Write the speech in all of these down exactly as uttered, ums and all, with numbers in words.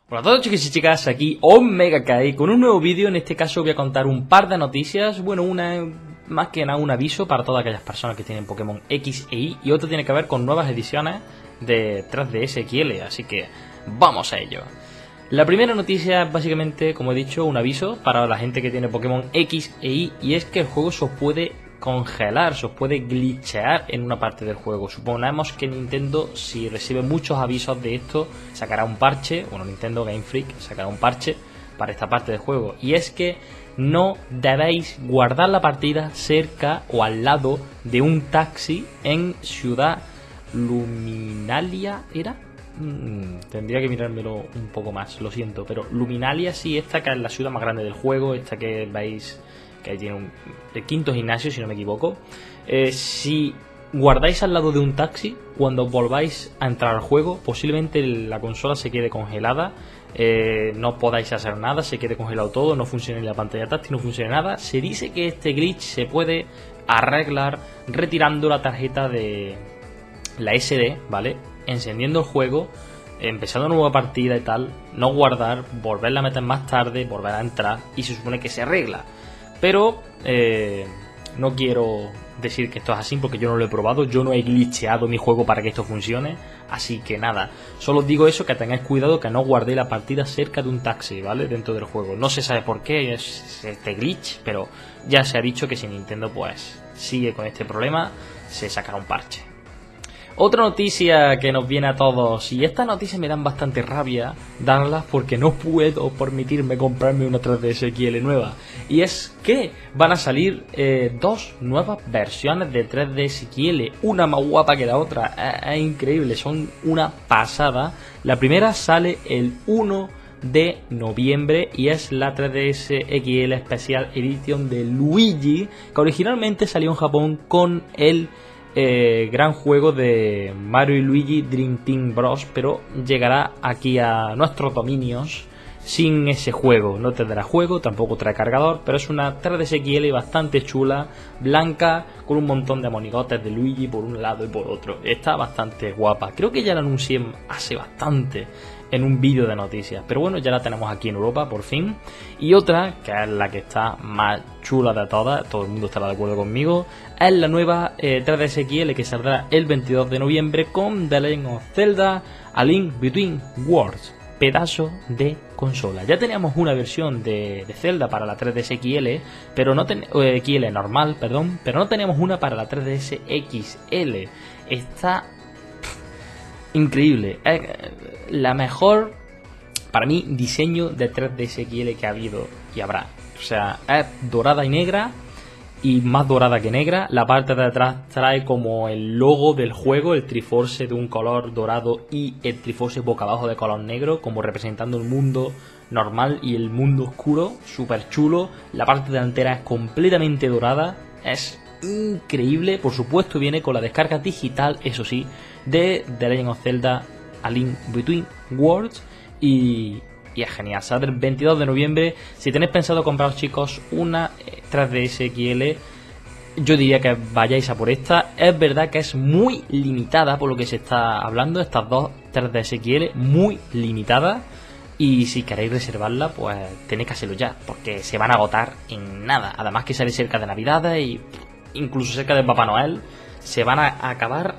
Hola a todos chicos y chicas, aquí Omega Kai con un nuevo vídeo. En este caso voy a contar un par de noticias. Bueno, una más que nada un aviso para todas aquellas personas que tienen Pokémon X e Y, y otro tiene que ver con nuevas ediciones de tres D S X L, así que vamos a ello. La primera noticia es básicamente, como he dicho, un aviso para la gente que tiene Pokémon X e Y, y es que el juego se os puede congelar, se os puede glitchear en una parte del juego. Suponemos que Nintendo, si recibe muchos avisos de esto, sacará un parche, bueno, Nintendo Game Freak sacará un parche para esta parte del juego, y es que no debéis guardar la partida cerca o al lado de un taxi en Ciudad Luminalia, ¿era? Mm, tendría que mirármelo un poco más, lo siento, pero Luminalia sí, esta que es la ciudad más grande del juego, esta que veis que ahí tiene un el quinto gimnasio, si no me equivoco. Eh, si guardáis al lado de un taxi, cuando volváis a entrar al juego, posiblemente la consola se quede congelada, eh, no podáis hacer nada, se quede congelado todo, no funcione la pantalla táctil, no funcione nada. Se dice que este glitch se puede arreglar retirando la tarjeta de la ese de, ¿vale? Encendiendo el juego, empezando una nueva partida y tal, no guardar, volverla a meter más tarde, volver a entrar, y se supone que se arregla. Pero eh, no quiero decir que esto es así porque yo no lo he probado, yo no he glitcheado mi juego para que esto funcione, así que nada, solo os digo eso, que tengáis cuidado, que no guardéis la partida cerca de un taxi, ¿vale? Dentro del juego. No se sabe por qué es este glitch, pero ya se ha dicho que si Nintendo pues sigue con este problema, se sacará un parche. Otra noticia que nos viene a todos, y estas noticias me dan bastante rabia darlas porque no puedo permitirme comprarme una tres D S X L nueva, y es que van a salir eh, dos nuevas versiones de tres D S X L, una más guapa que la otra, es, es increíble, son una pasada. La primera sale el uno de noviembre y es la tres D S X L Special Edition de Luigi, que originalmente salió en Japón con el Eh, gran juego de Mario y Luigi Dream Team Bros, pero llegará aquí a nuestros dominios sin ese juego. No tendrá juego, tampoco trae cargador, pero es una tres D S X L bastante chula, blanca, con un montón de monigotes de Luigi por un lado y por otro. Está bastante guapa, creo que ya la anuncié hace bastante en un vídeo de noticias, pero bueno, ya la tenemos aquí en Europa por fin. Y otra, que es la que está más chula de todas, todo el mundo estará de acuerdo conmigo, es la nueva eh, tres D S X L que saldrá el veintidós de noviembre con The Legend of Zelda A Link Between Worlds. Pedazo de consola. Ya teníamos una versión de, de Zelda para la tres D S X L, pero no ten, eh, X L normal, perdón, pero no teníamos una para la tres D S X L. Está increíble, es la mejor para mí diseño de tres D S X L que ha habido y habrá. O sea, es dorada y negra, y más dorada que negra. La parte de atrás trae como el logo del juego, el Triforce de un color dorado y el Triforce boca abajo de color negro, como representando el mundo normal y el mundo oscuro, súper chulo. La parte delantera es completamente dorada, es increíble. Por supuesto viene con la descarga digital, eso sí, de The Legend of Zelda A Link Between Worlds, y, y es genial. Saldrá el veintidós de noviembre. Si tenéis pensado compraros, chicos, una tres D S X L, yo diría que vayáis a por esta. Es verdad que es muy limitada por lo que se está hablando, estas dos tres D S X L muy limitadas, y si queréis reservarla pues tenéis que hacerlo ya, porque se van a agotar en nada. Además que sale cerca de Navidades y incluso cerca de Papá Noel, se van a acabar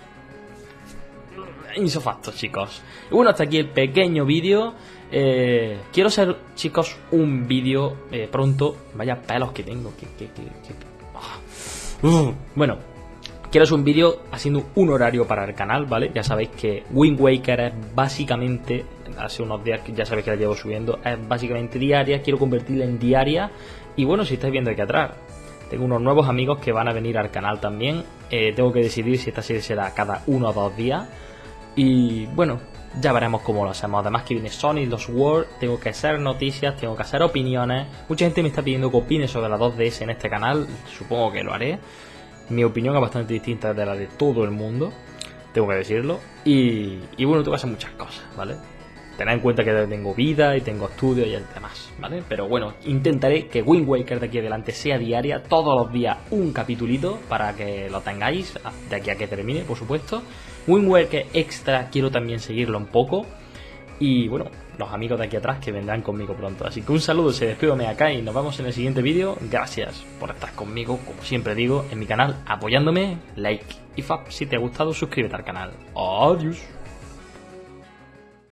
insofactos, chicos. Y bueno, hasta aquí el pequeño vídeo. Eh, quiero hacer, chicos, un vídeo eh, pronto. Vaya pelos que tengo. Que, que, que, que... Oh. Uh, bueno, quiero hacer un vídeo haciendo un horario para el canal, ¿vale? Ya sabéis que Wind Waker es básicamente, hace unos días que ya sabéis que la llevo subiendo, es básicamente diaria. Quiero convertirla en diaria. Y bueno, si estáis viendo aquí atrás, tengo unos nuevos amigos que van a venir al canal también. Eh, tengo que decidir si esta serie será cada uno o dos días. Y bueno, ya veremos cómo lo hacemos. Además que viene Sonic Lost World, tengo que hacer noticias, tengo que hacer opiniones. Mucha gente me está pidiendo que opine sobre la dos D S en este canal, supongo que lo haré. Mi opinión es bastante distinta de la de todo el mundo, tengo que decirlo. Y, y bueno, tengo que hacer muchas cosas, ¿vale? Tened en cuenta que tengo vida y tengo estudio y el demás, ¿vale? Pero bueno, intentaré que Wind Waker de aquí adelante sea diaria, todos los días un capitulito, para que lo tengáis de aquí a que termine, por supuesto. Wind Waker Extra quiero también seguirlo un poco. Y bueno, los amigos de aquí atrás que vendrán conmigo pronto. Así que un saludo, se despide acá y nos vemos en el siguiente vídeo. Gracias por estar conmigo, como siempre digo, en mi canal, apoyándome, like y fab si te ha gustado, suscríbete al canal. Adiós.